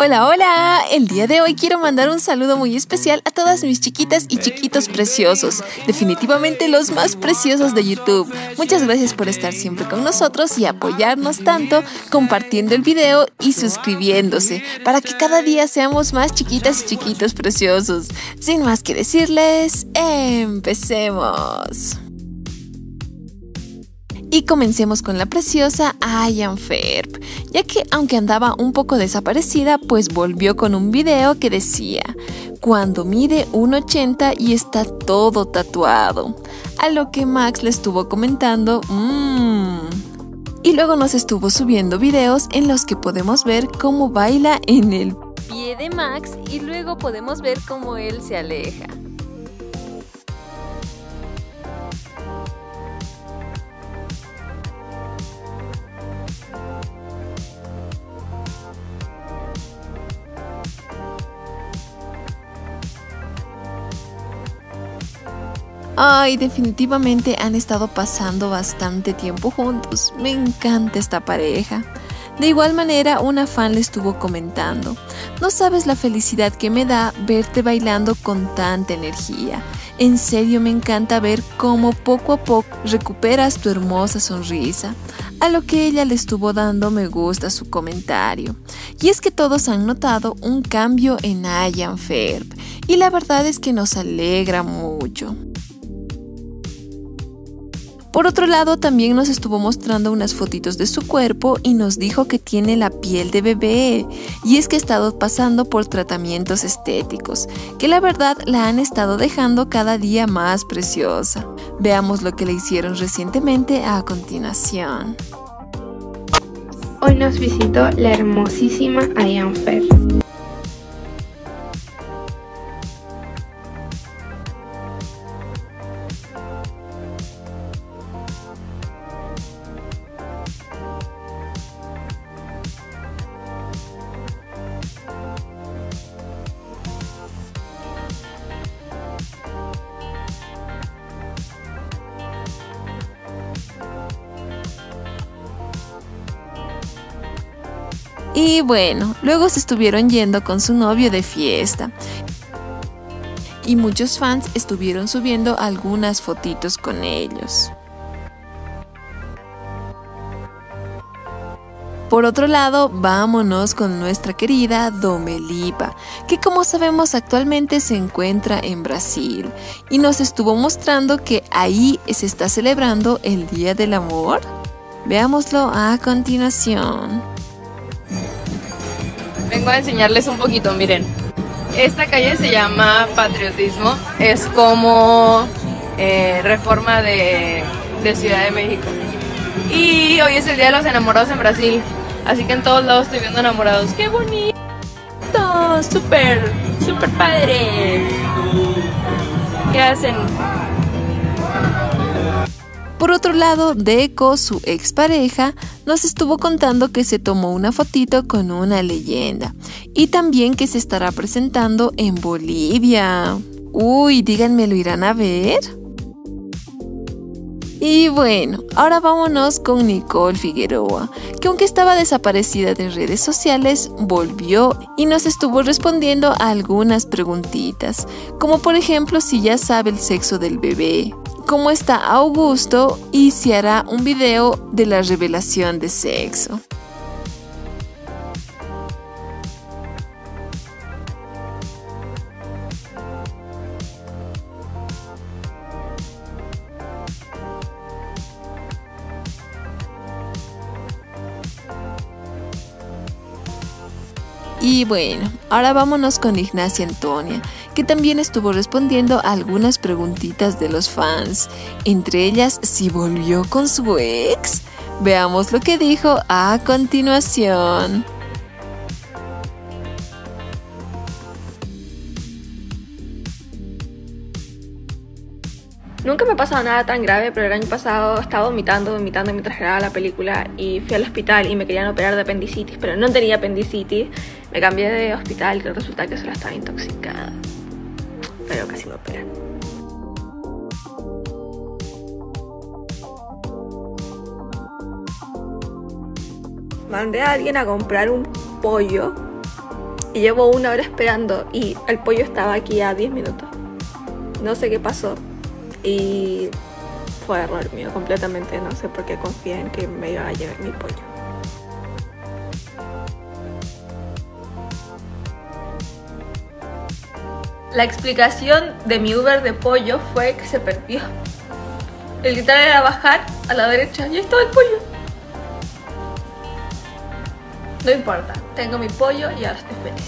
Hola, hola. El día de hoy quiero mandar un saludo muy especial a todas mis chiquitas y chiquitos preciosos. Definitivamente los más preciosos de YouTube. Muchas gracias por estar siempre con nosotros y apoyarnos tanto compartiendo el video y suscribiéndose para que cada día seamos más chiquitas y chiquitos preciosos. Sin más que decirles, empecemos. Y comencemos con la preciosa Ian Ferb, ya que aunque andaba un poco desaparecida, pues volvió con un video que decía: cuando mide 1,80 y está todo tatuado. A lo que Max le estuvo comentando, Y luego nos estuvo subiendo videos en los que podemos ver cómo baila en el pie de Max y luego podemos ver cómo él se aleja. Ay, definitivamente han estado pasando bastante tiempo juntos. Me encanta esta pareja. De igual manera, una fan le estuvo comentando: no sabes la felicidad que me da verte bailando con tanta energía. En serio me encanta ver cómo poco a poco recuperas tu hermosa sonrisa. A lo que ella le estuvo dando me gusta su comentario. Y es que todos han notado un cambio en Ian Ferb. Y la verdad es que nos alegra mucho. Por otro lado, también nos estuvo mostrando unas fotitos de su cuerpo y nos dijo que tiene la piel de bebé. Y es que ha estado pasando por tratamientos estéticos, que la verdad la han estado dejando cada día más preciosa. Veamos lo que le hicieron recientemente a continuación. Hoy nos visitó la hermosísima Ian Ferb. Y bueno, luego se estuvieron yendo con su novio de fiesta. Y muchos fans estuvieron subiendo algunas fotitos con ellos. Por otro lado, vámonos con nuestra querida Dua Lipa, que como sabemos actualmente se encuentra en Brasil y nos estuvo mostrando que ahí se está celebrando el Día del Amor. Veámoslo a continuación. Vengo a enseñarles un poquito, miren. Esta calle se llama Patriotismo, es como Reforma de Ciudad de México. Y hoy es el Día de los Enamorados en Brasil, así que en todos lados estoy viendo enamorados. ¡Qué bonito! ¡Súper padre! ¿Qué hacen? Por otro lado, Deco, su expareja, nos estuvo contando que se tomó una fotito con una leyenda y también que se estará presentando en Bolivia. Uy, díganme, ¿lo irán a ver? Y bueno, ahora vámonos con Nicole Figueroa, que aunque estaba desaparecida de redes sociales, volvió y nos estuvo respondiendo a algunas preguntitas, como por ejemplo si ya sabe el sexo del bebé, cómo está Augusto y si hará un video de la revelación de sexo. Y bueno, ahora vámonos con Ignacia Antonia, que también estuvo respondiendo a algunas preguntitas de los fans, entre ellas si volvió con su ex. Veamos lo que dijo a continuación. Nunca me ha pasado nada tan grave, pero el año pasado estaba vomitando mientras grababa la película y fui al hospital y me querían operar de apendicitis, pero no tenía apendicitis. Me cambié de hospital y resulta que solo estaba intoxicada, pero casi me operan. Mandé a alguien a comprar un pollo y llevo 1 hora esperando y el pollo estaba aquí a 10 minutos. No sé qué pasó y fue error mío completamente. No sé por qué confié en que me iba a llegar mi pollo. La explicación de mi Uber de pollo fue que se perdió. El literal era bajar a la derecha y ahí estaba el pollo. No importa, tengo mi pollo y ahora estoy feliz.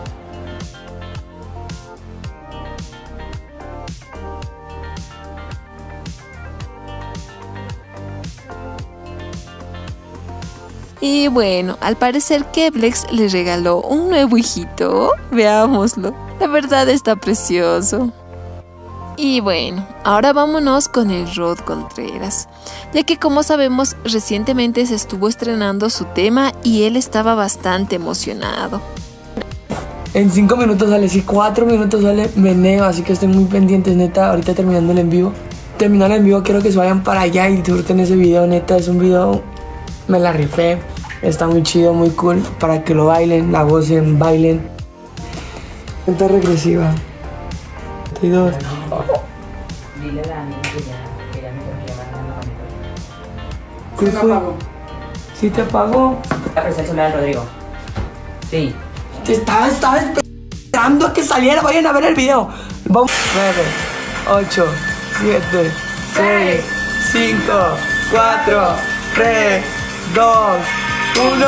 Y bueno, al parecer Keblex le regaló un nuevo hijito. Veámoslo. La verdad está precioso. Y bueno, ahora vámonos con el Rod Contreras, ya que como sabemos recientemente se estuvo estrenando su tema y él estaba bastante emocionado. En 5 minutos sale, si 4 minutos sale meneo, así que estén muy pendientes, neta, ahorita terminando el en vivo. Terminando el en vivo quiero que se vayan para allá y disfruten ese video, neta, es un video, me la rifé, está muy chido, muy cool, para que lo bailen, la gocen, bailen. Cuenta regresiva. 32. Dile a Dani que ya me confía más. ¿Qué fue? ¿Sí te apagó? Apareció el celular de Rodrigo. Sí. Te estaba esperando a que saliera. Vayan a ver el video. Vamos. 9, 8, 7, 6, 5, 4, 3, 2, 1.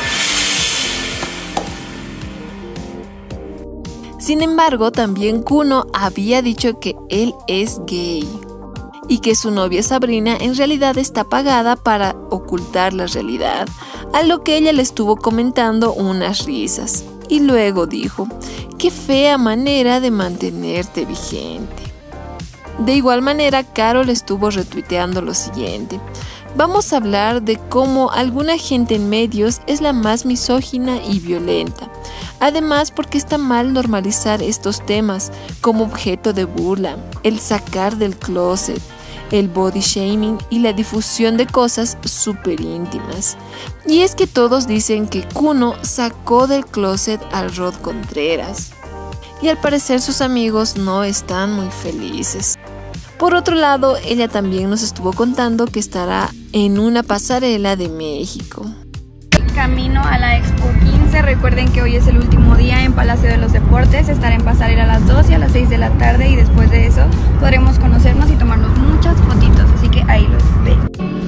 Sin embargo, también Kuno había dicho que él es gay y que su novia Sabrina en realidad está pagada para ocultar la realidad, a lo que ella le estuvo comentando unas risas. Y luego dijo, qué fea manera de mantenerte vigente. De igual manera, Carol estuvo retuiteando lo siguiente. Vamos a hablar de cómo alguna gente en medios es la más misógina y violenta. Además, porque está mal normalizar estos temas como objeto de burla, el sacar del closet, el body shaming y la difusión de cosas súper íntimas. Y es que todos dicen que Kuno sacó del closet al Rod Contreras. Y al parecer sus amigos no están muy felices. Por otro lado, ella también nos estuvo contando que estará en una pasarela de México. Camino a la Expo 15, recuerden que hoy es el último día en Palacio de los Deportes, estaré en pasarela a las 2 y a las 6 de la tarde y después de eso podremos conocernos y tomarnos muchas fotitos, así que ahí los veo.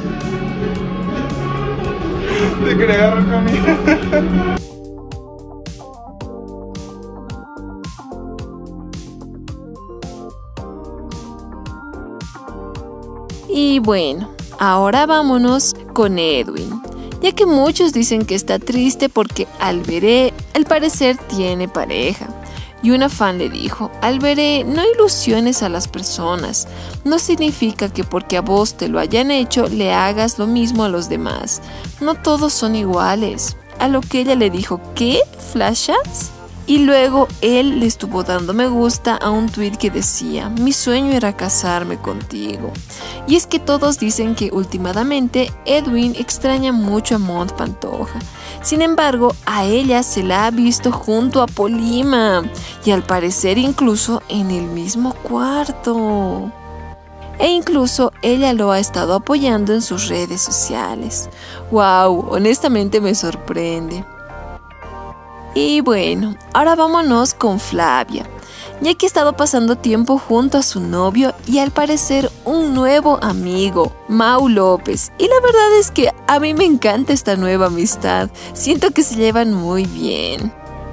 Te quería agarrar conmigo. Y bueno, ahora vámonos con Edwin, ya que muchos dicen que está triste porque Alberé al parecer tiene pareja. Y una fan le dijo, Alberé, no ilusiones a las personas, no significa que porque a vos te lo hayan hecho le hagas lo mismo a los demás, no todos son iguales. A lo que ella le dijo, ¿qué? ¿Flashas? Y luego él le estuvo dando me gusta a un tweet que decía, mi sueño era casarme contigo. Y es que todos dicen que últimamente Edwin extraña mucho a Mont Pantoja. Sin embargo, a ella se la ha visto junto a Polima y al parecer incluso en el mismo cuarto. E incluso ella lo ha estado apoyando en sus redes sociales. ¡Wow! Honestamente me sorprende. Y bueno, ahora vámonos con Flavia, ya que ha estado pasando tiempo junto a su novio y al parecer un nuevo amigo, Mau López. Y la verdad es que a mí me encanta esta nueva amistad, siento que se llevan muy bien.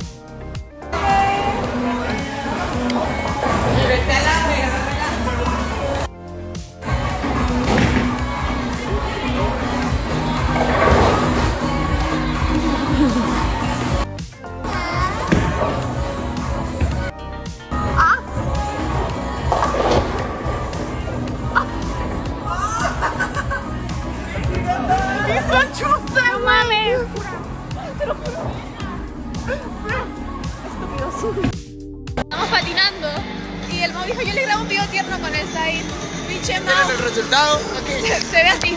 Estamos patinando y el Mau dijo, yo le grabo un video tierno con el Zaid. Pinche Mau. ¿Tienen el resultado? Okay. Se ve así.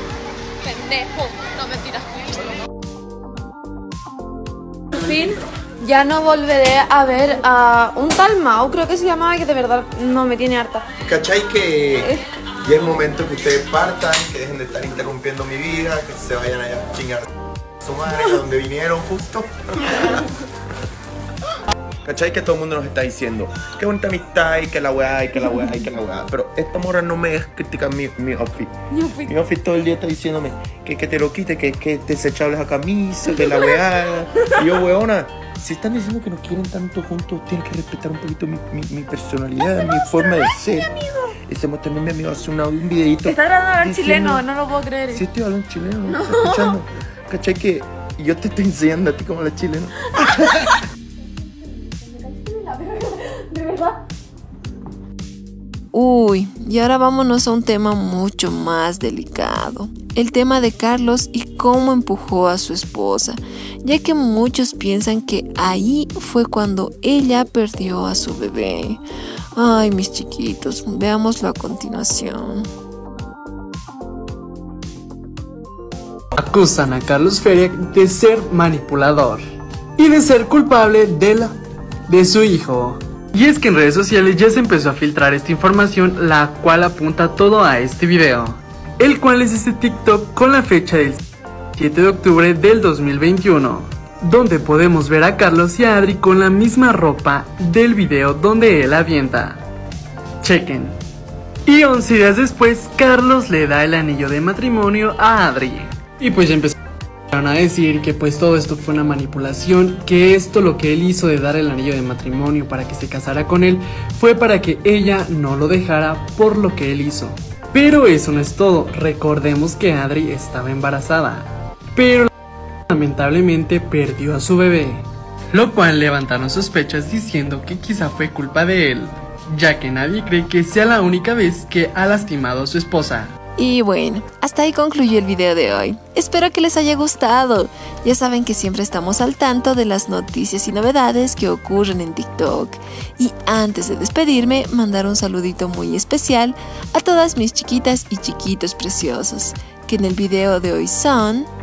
Pendejo. No, mentiras. Por fin ya no volveré a ver a un tal Mau, creo que se llamaba, que de verdad no me tiene harta. ¿Cachai que ya es momento que ustedes partan, que dejen de estar interrumpiendo mi vida, que se vayan allá a chingar a su madre, a donde vinieron justo? ¿Cachai? Que todo el mundo nos está diciendo qué bonita amistad y que la weá y que la weá y que la weá. Pero esta morra no me deja criticar mi outfit. Mi outfit todo el día está diciéndome que te lo quite, que desechable esa camisa, que la weá. Y yo, weona, si están diciendo que nos quieren tanto juntos, tienen que respetar un poquito mi personalidad, mi forma de ser. Ese también mi amigo hace un videito. Está grabando en chileno, no lo puedo creer. Sí, estoy hablando chileno, ¿no? ¿Estás escuchando? ¿Cachai? Que yo te estoy enseñando a ti como la chilena. ¿De verdad? Uy, y ahora vámonos a un tema mucho más delicado. El tema de Carlos y cómo empujó a su esposa, ya que muchos piensan que ahí fue cuando ella perdió a su bebé. Ay, mis chiquitos, veámoslo a continuación. Acusan a Carlos Feria de ser manipulador y de ser culpable de su hijo. Y es que en redes sociales ya se empezó a filtrar esta información, la cual apunta todo a este video, el cual es este TikTok con la fecha del 7 de octubre del 2021, donde podemos ver a Carlos y a Adri con la misma ropa del video donde él avienta. Chequen. Y 11 días después, Carlos le da el anillo de matrimonio a Adri. Y pues ya empezaron a decir que pues todo esto fue una manipulación, que esto lo que él hizo de dar el anillo de matrimonio para que se casara con él fue para que ella no lo dejara por lo que él hizo. Pero eso no es todo, recordemos que Adri estaba embarazada, pero lamentablemente perdió a su bebé, lo cual levantaron sospechas diciendo que quizá fue culpa de él, ya que nadie cree que sea la única vez que ha lastimado a su esposa. Y bueno, hasta ahí concluyó el video de hoy. Espero que les haya gustado. Ya saben que siempre estamos al tanto de las noticias y novedades que ocurren en TikTok. Y antes de despedirme, mandar un saludito muy especial a todas mis chiquitas y chiquitos preciosos, que en el video de hoy son...